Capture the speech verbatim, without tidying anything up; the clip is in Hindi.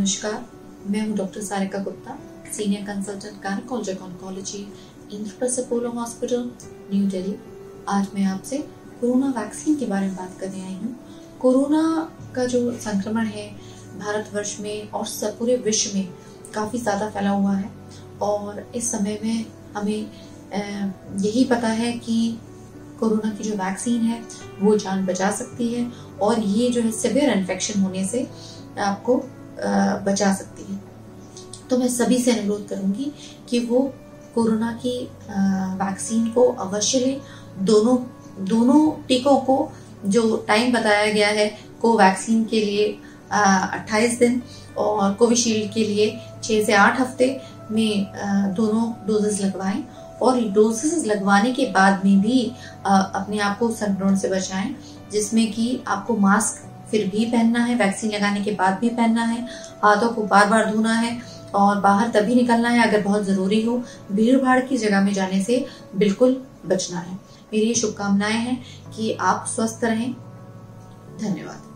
नमस्कार, मैं हूं doctor Sarika Gupta, senior consultant gynaecologic oncology, Indraprastha Apollo hospital, new Delhi. आज मैं आपसे कोरोना वैक्सीन के बारे में बात करने आई हूँ। कोरोना का जो संक्रमण है भारतवर्ष में और सब पूरे विश्व में काफ़ी ज़्यादा फैला हुआ है और इस समय में हमें यही पता है कि कोरोना की जो वैक्सीन है वो जान बचा सकती है और ये जो है सिवियर इन्फेक्शन होने से आपको बचा सकती है। तो मैं सभी से अनुरोध करूंगी कि वो कोरोना की वैक्सीन को अवश्य लें। दोनों दोनों टीकों को जो टाइम बताया गया है, कोवैक्सीन के लिए अट्ठाईस दिन और कोविशील्ड के लिए छः से आठ हफ्ते में दोनों डोजेस लगवाएं और डोजेस लगवाने के बाद में भी अपने आप को संक्रमण से बचाएं, जिसमें कि आपको मास्क फिर भी पहनना है, वैक्सीन लगाने के बाद भी पहनना है, हाथों को बार बार धोना है और बाहर तभी निकलना है अगर बहुत जरूरी हो। भीड़ भाड़ की जगह में जाने से बिल्कुल बचना है। मेरी ये शुभकामनाएं हैं कि आप स्वस्थ रहें। धन्यवाद।